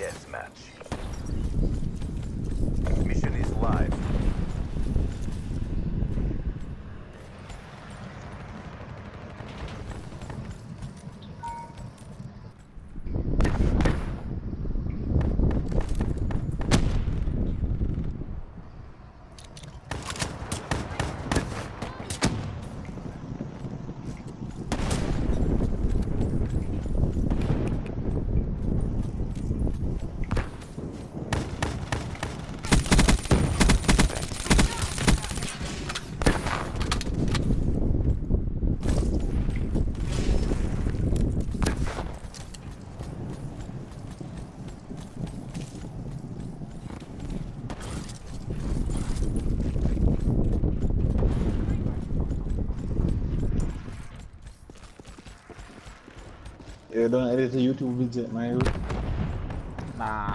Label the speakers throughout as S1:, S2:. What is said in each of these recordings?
S1: deathmatch. Mission is live.
S2: Ya don't edit a YouTube video, man.
S3: Nah.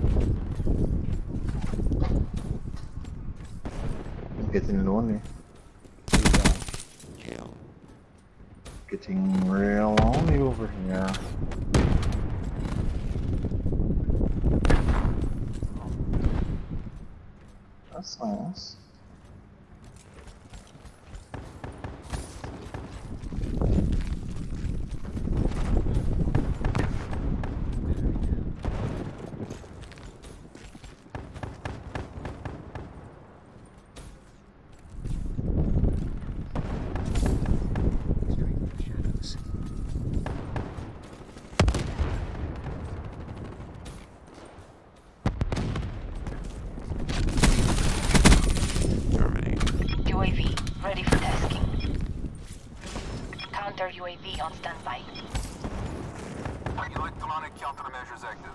S2: I'm getting lonely.
S3: Kill.
S2: Getting real lonely over here. That's nice.
S4: UAV ready for tasking. Counter UAV on standby.
S5: Electronic countermeasures active.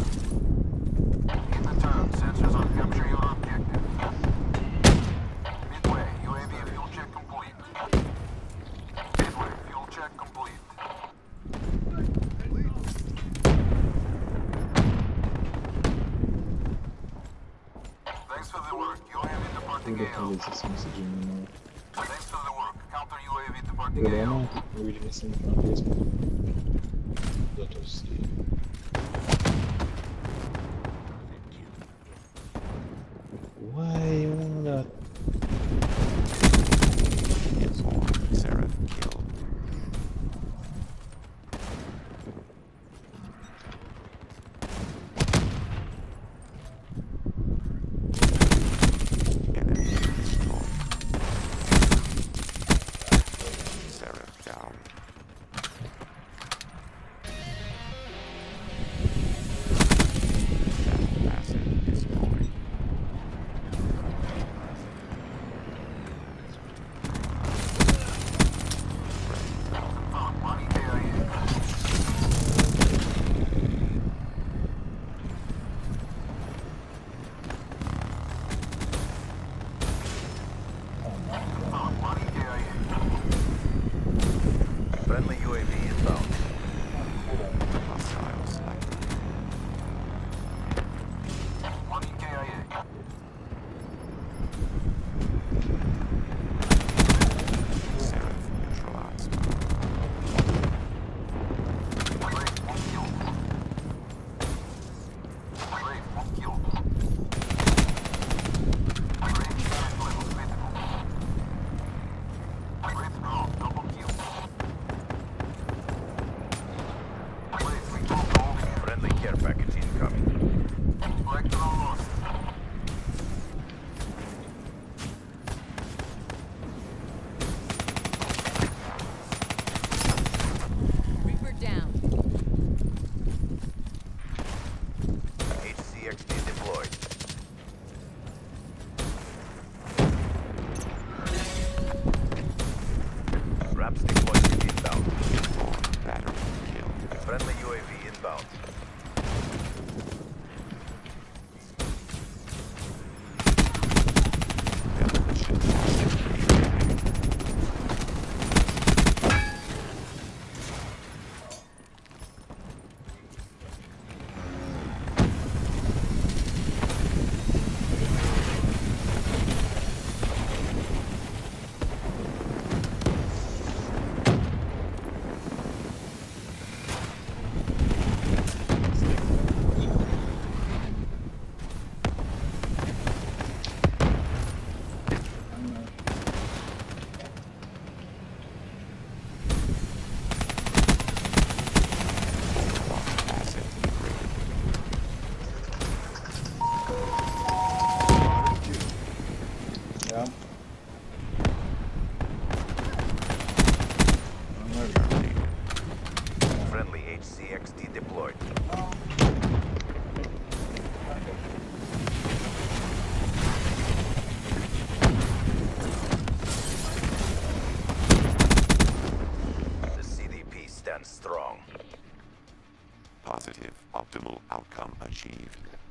S5: In the turn, sensors on capture your objective. Midway, UAV fuel check complete. Midway, fuel check complete. Thanks for the work. UAV departing AO. Thanks for the work. Counter UAV departing AO.
S2: Really missing from Facebook. Let us see. Why you wanna?
S3: Sarah killed. Enemy destroyed. Sarah down. That asset is going.
S5: Money KIA. Money KIA.
S1: Friendly UAV inbound.
S3: Hostiles active.
S5: Money KIA.
S3: Sarah neutralized.
S5: Wraith, one kill. Wraith, one kill. Wraith, gas level critical. Wraith drone, double kill. Wraith, we drone over here.
S1: Friendly care package incoming.
S5: Black drone lost.
S6: Reaper down.
S1: HCXD deployed. Raps deployed inbound.
S3: Battery killed.
S1: Friendly UAV inbound. HCXD deployed. The CDP stands strong.
S3: Positive optimal outcome achieved.